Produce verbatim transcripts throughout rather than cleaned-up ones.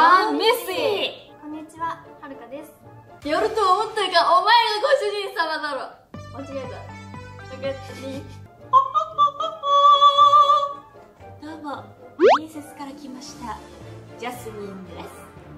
アンミッシー。 こんにちは、はるかです。 やると思ったが、お前がご主人様だろ。間違えた。だけに。 どうも、プリンセスから来ましたジャスミンです。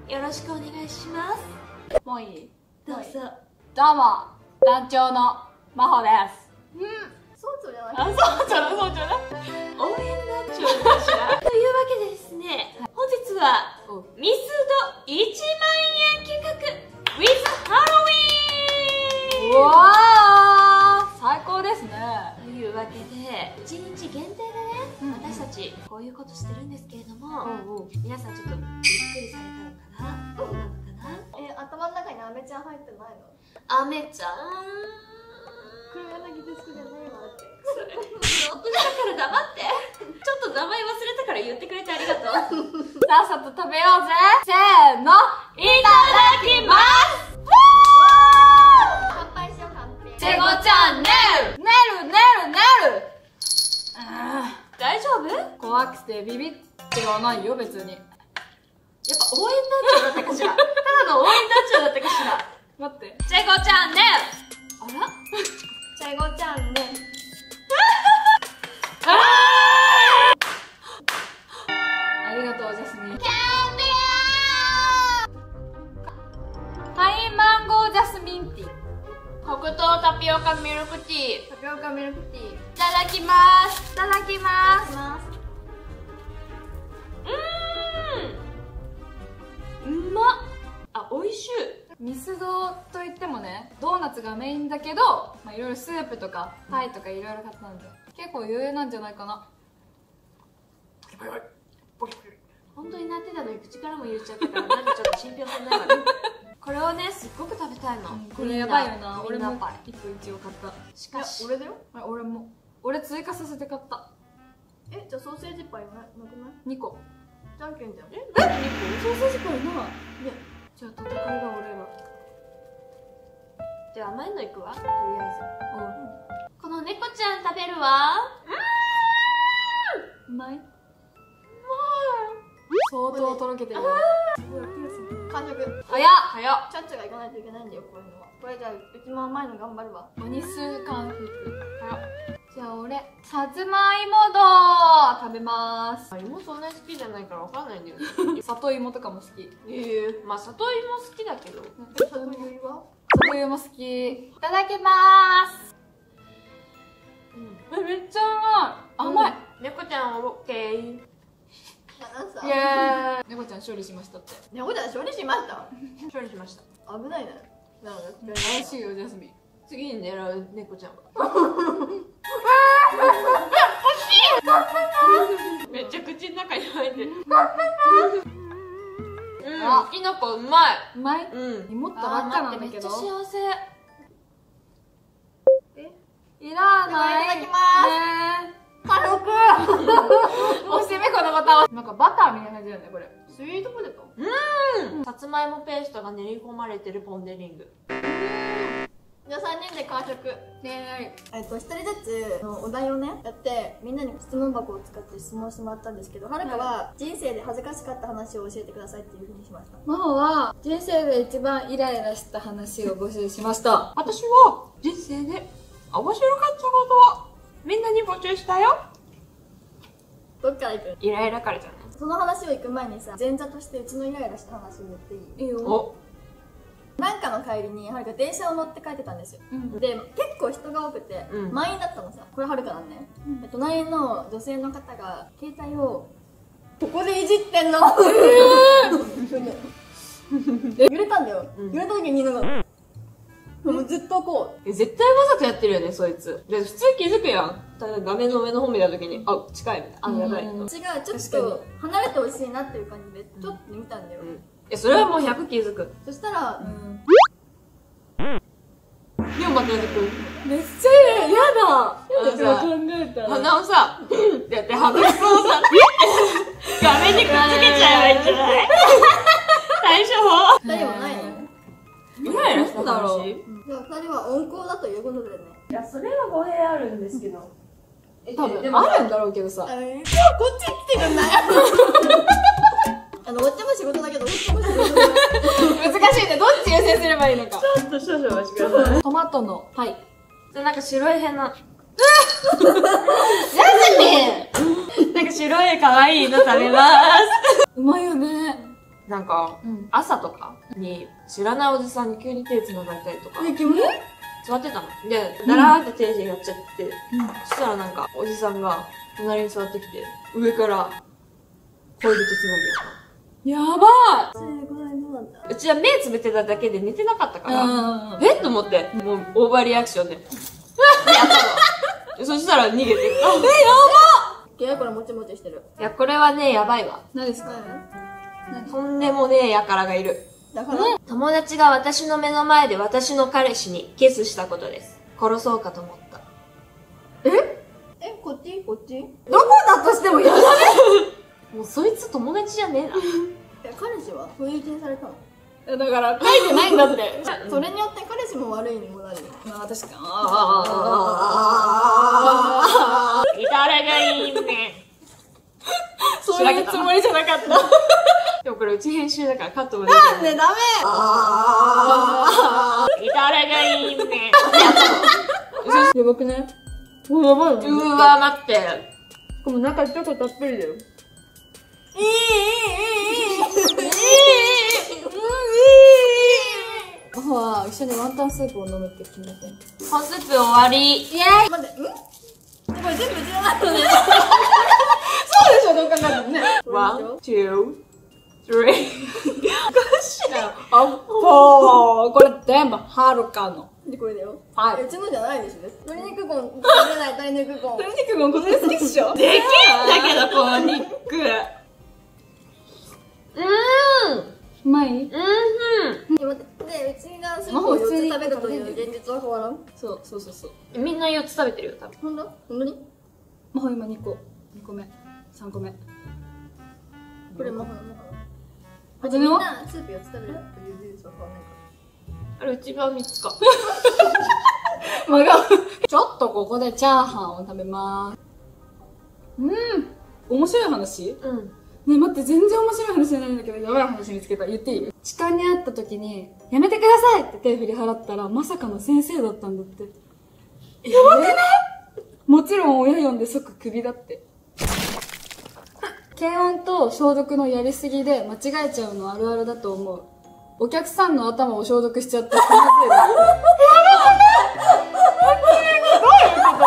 よろしくお願いします。 もういい？ どうぞ。 どうも、団長の真帆です。 うん、総長じゃない？ あ、そうちゃう、そうちゃうな。 応援団長かしら。というわけでですね、本日はミスドいちまんえん企画 with ハロウィーン。 うわー、最高ですね。 というわけでいちにち限定でね、 うん、 私たちこういうことしてるんですけれども、 おうおう、 皆さんちょっとびっくりされたのかな、どうなのかな。 え、頭の中にアメちゃん入ってないの？ アメちゃん、 黒柳徹子じゃないわって。 それ大人だから黙って。ちょっと名前忘れたから言ってくれてありがとう。 さっさと食べようぜ。せーの、いただきます。 乾杯しよう、乾杯。 チェゴチャンネルねるねるねる。 大丈夫？やっぱ怖くてビビってはないよ、別に。 応援団長だったかしら。ただの応援団長だったかしら。 待って。 チェゴチャンネル。あら？ チェゴちゃんね。 ありがとう、ジャスミン。 キャンデはい、マンゴージャスミンティー。 ィー。黒糖タピオカミルクティー。 タピオカミルクティー。いいただきます。いただきます。 ます。 うーん。うまっ。あ、美味しい。 ミスドといってもね、ドーナツがメインだけど、まあ、いろいろスープとかパイとかいろいろ買ったんで、結構余裕なんじゃないかな。 本当になってたのに口からも入れちゃったから、なんかちょっと信憑性ないわね。これをね、すっごく食べたいの。 これやばいよな。俺もパイ。 いっこ一応買った。 しかし、 俺だよ。 あ、俺も。俺追加させて買った。 え、じゃあソーセージパイなくない？ にこ。 じゃんけんじゃん。 え、何にソーセージパイない。ね。じゃあ戦いが俺ら。 じゃあ甘いのいくわ、とりあえず。この猫ちゃん食べるわ。 うまい？相当とろけてる。すごいピアス。 完食。 早っ早っ。 ちゃっちゃが行かないといけないんだよ、こういうのは。これじゃあ、一番甘いの頑張るわ。 鬼数感服。早っ。じゃあ俺、さつまいもどー食べまーす。 芋そんなに好きじゃないからわかんないんだよね。 里芋とかも好き。 ええ、まあ里芋好きだけど。 里芋は？ 里芋好き。いただきまーす。 うん、 え、めっちゃうまい。甘い。 猫ちゃんオッケー。 イエーイ。猫ちゃん処理しましたって。 猫ちゃん処理しました。 処理しました。 危ないね。なんか怪しいよ、ジャスミン。 次に狙う猫ちゃんは。めっちゃ口の中に入ってる。うん、きのこうまい。 うまい？ うん。 芋ったばっかなんだけど。 めっちゃ幸せ。 え？ いらない。 いただきます。 ね軽く。おしめこのボタン。なんかバターみたいな感じだよね、これ。 スイートポテト？ うん。さつまいもペーストが練り込まれてるポン・デ・リング。 じゃあさんにんで完食。 ねえっと、ひとりずつのお題をね、やって、みんなに質問箱を使って質問してもらったんですけど、はるかは人生で恥ずかしかった話を教えてくださいっていうふうにしました。 真帆は人生で一番イライラした話を募集しました。 私は人生で面白かったことをみんなに募集したよ。 どっから行く？ イライラからじゃない？ その話を行く前にさ、前座としてうちのイライラした話を言っていい？ いいよ。 お、 なんかの帰りにはるか電車を乗って帰ってたんですよ、うん、で結構人が多くて、うん、満員だったのさ。これはるかなんね、うん、隣の女性の方が携帯をここでいじってんの。揺れたんだよ、うん、揺れた時になんかもうずっとこう、え、絶対わざとやってるよね、そいつ。で、普通気づくやん。ただ画面の上の方見た時に、あ、近いみたいな。あ、やばい。 違う、ちょっと離れてほしいなっていう感じでちょっと見たんだよ、うん、 え、それはもうひゃく気づく。 そしたら、うん、 でも待って待って、 めっちゃ嫌だ。 あのさ、 考えたら鼻をさ、ってやって鼻くそをさ、画面にくっつけちゃえばいいんじゃない？対処法。 ふたりはないの？ イライラした話？ じゃあふたりは温厚だということでね。 いや、それは語弊あるんですけど。 え、多分あるんだろうけどさ。 今日こっち来てくんない？あの、おっちゃんも仕事だけど、おっちばいいのか。 ちょっと少々お待ちください。 トマトのパイ。 でなんか白い変な。 ジャスミンなんか白い可愛いの食べます。 うまいよね。 なんか、うん、朝とかに知らないおじさんに急に手繋がれたりとか。 え、煙？ 座ってたの。で、だらーって手でやっちゃって、うん、そしたらなんか、おじさんが隣に座ってきて、上から恋人つなぎやばそれこれどうなんだ。 うちは目つぶってただけで寝てなかったから、えっと思って、もうオーバーリアクションで、やったの。そしたら逃げて。え、やばっけこれもちもちしてる。 いや、これはね、やばいわ。 何ですか？ とんでもねえ輩がいる。 だから、 友達が私の目の前で私の彼氏にキスしたことです。殺そうかと思った。 ええ、こっちこっちどこだとしてもやだね。 もうそいつ友達じゃねえな。 え、彼氏は不意打ちにされたの？ だから書いてないんだって。 それによって彼氏も悪いにもなるよ。 まあ確かに。 誰がいいね。 そういうつもりじゃなかった。 でもこれうち編集だからカットもできなんでダメ。 誰がいいね。 やばくね。お、やばいの。 うわ、待って。 しかも中チョコたっぷりだよ。 いいいいいいいい母は一緒にワンタンスープを飲むって決めて。 本スープ終わり。 イェーイ。 待って、んこれ全部うちの後ね。 そうでしょ、どう考えてもね。 ワン、ツー、スリー。おかしいな。 あっぽー。これ全部はるかの。 で、これだよ。 はい。 うちのじゃないでしょ。鶏肉コン、食べれない鶏肉コン。 鶏肉もこれ好きっしょ。 でけえんだけど、この肉。うーん。 うまい？ うんふん。 待って、で、うちがスープをよっつ食べるという現実は変わらん。 そう、そうそうそう。 みんなよっつ食べてるよ、多分。 ほんとほんとに魔法今にこ。にこめ。さんこめ。 これ魔法の中はじめはみんなスープよっつ食べるという事実は変わらないかあれ、うちはみっつか。 まがちょっとここでチャーハンを食べまーす。うん。面白い話？ うん。 ねえ待って、全然面白い話じゃないんだけど、やばい話見つけた。言っていい？痴漢に会った時に、やめてくださいって手振り払ったら、まさかの先生だったんだって。やばくない？もちろん親呼んで即クビだって。検温と消毒のやりすぎで間違えちゃうのあるあるだと思う。お客さんの頭を消毒しちゃった気まずいだ。やばくない？どういうこと？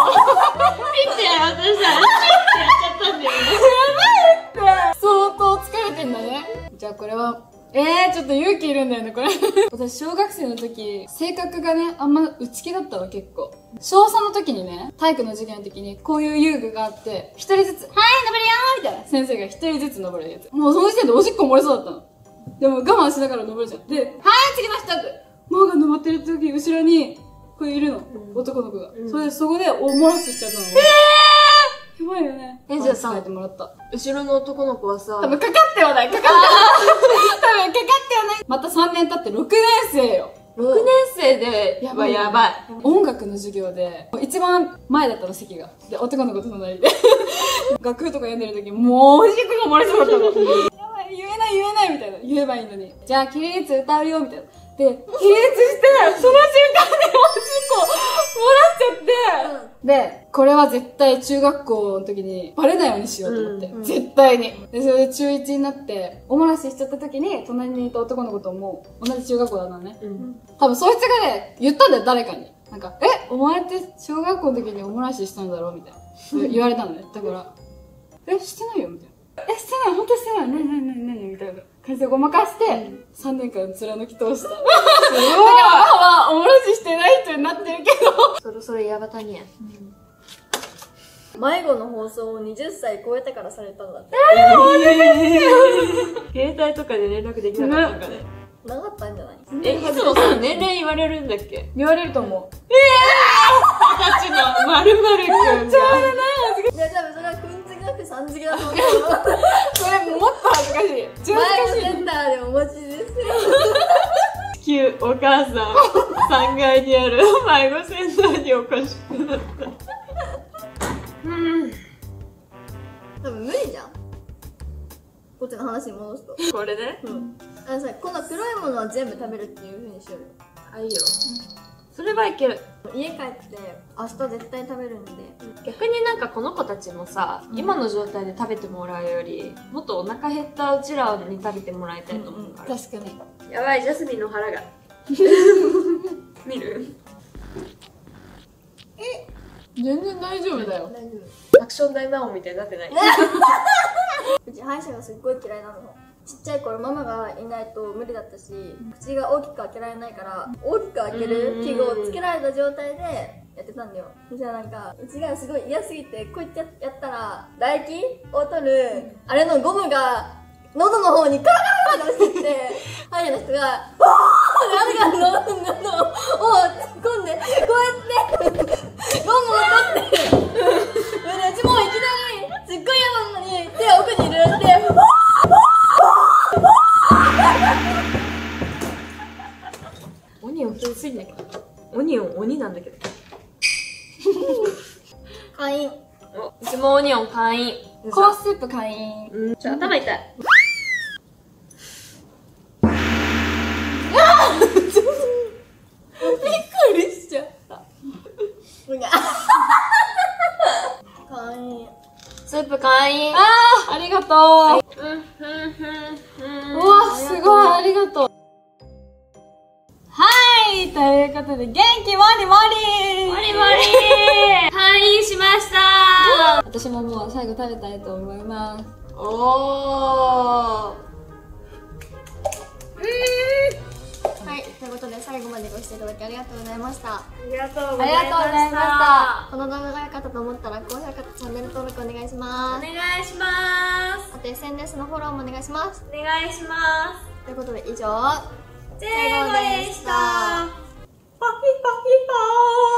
見て、私さ、チュッてやっちゃったんだよね。 相当疲れてんだね。じゃあこれは、えー、ちょっと勇気いるんだよね、これ。私、小学生の時、性格がね、あんま内気だったの、結構。小さんの時にね、体育の授業の時に、こういう遊具があって、一人ずつ、はい、登るよーみたいな。先生が一人ずつ登るやつ。もうその時点でおしっこ漏れそうだったの。でも我慢しながら登るじゃん。で、はい、次の人って。マーが登ってる時、後ろに、これいるの。うん、男の子が。うん、それで、そこで、お、漏らししちゃったの。えーやばいよね。 え、じゃあさ、 てもらった。 後ろの男の子はさ、 多分かかってはない、かかってはない。多分かかってはない。またさんねん経ってろくねん生よ。 ろくねん生で、やばいやばい。 音楽の授業で、一番前だったの席が。で、男の子と隣で。楽譜とか読んでる時、もうおしっこが漏れそうだったの。やばい、言えない言えないみたいな。言えばいいのに。じゃあ、起立歌うよ、みたいな。で、起立して、その瞬間でおしっこ漏らしちゃって、うん、で、これは絶対中学校の時にバレないようにしようと思って。うん、絶対に。で、それで中いちになって、お漏らししちゃった時に、隣にいた男の子とも同じ中学校だったのね。うん、多分そいつがね、言ったんだよ、誰かに。なんか、え、お前って小学校の時にお漏らししたんだろみたいな。言われたのね。だから、え、してないよみたいな。え、してない、ほんとしてない。なになになになにみたいな感じでごまかして、うん、さんねんかん貫き通した。だから母はお漏らししてない人になってるけど。 そろそろヤバタニや。 迷子の放送をはたち超えてからされたんだって。 えー、ほんとですよ。携帯とかで連絡できなかったんかね。 なかったんじゃない？ え、いつもさ、年齢言われるんだっけ？ 言われると思う。 えぇー！はたちのまるまるくんが。 ちょうどない恥ずかしい。 いや、多分それはくんつぎなくてさんつぎだと思う。 それもっと恥ずかしい。 迷子センターでお待ちですよ。 地球お母さん、さんがいにある迷子センターにお越しください。うん。 多分無理じゃん。こっちの話に戻すと。 これね。 うん。あのさ、この黒いものは全部食べるっていう風にしようよ。 あ、いいよ。それはいける。 家帰って明日絶対食べるんで。 逆になんかこの子たちもさ、うん、今の状態で食べてもらうよりもっとお腹減ったうちらに食べてもらいたいと思うから、 うんうん、確かに。 やばい、ジャスミンの腹が見る？ え、全然大丈夫だよ。 大丈夫。アクション大魔王みたいになってない？ うち歯医者がすっごい嫌いなの。ちっちゃい頃ママがいないと無理だったし、口が大きく開けられないから大きく開ける器具をつけられた状態でやってたんだよ。そしたらなんかうちがすごい嫌すぎてこうやってやったら唾液を取るあれのゴムが喉の方にカラカラカラって落ちてきて、歯医者の人が「おー!」って喉を突っ込んでこうやってゴムを取ってそれでうちもういきなりすっごい嫌なのに手を奥に入れられてオニオン普通についんだけど、オニオン鬼なんだけど会員。 お、うちもオニオン会員。 コーンスープ会員。 うん、ちょ、頭痛い。 びっくりしちゃった。会員。 スープ会員。 あー、ありがとう。 うん、ふんふんふん。 うわ、すごい、ありがとう。はい、ということで、元気もりもりもりもり会員しました私ももう最後食べたいと思います。 おー。 はい、ということで最後までご視聴いただきありがとうございました。 ありがとうごありがとうございました。 この動画が良かったと思ったら高評価とチャンネル登録お願いします。 お願いします。 あと エスエヌエス のフォローもお願いします。 お願いします。 ということで以上、 ジェイゴでした。パフィパフィパー。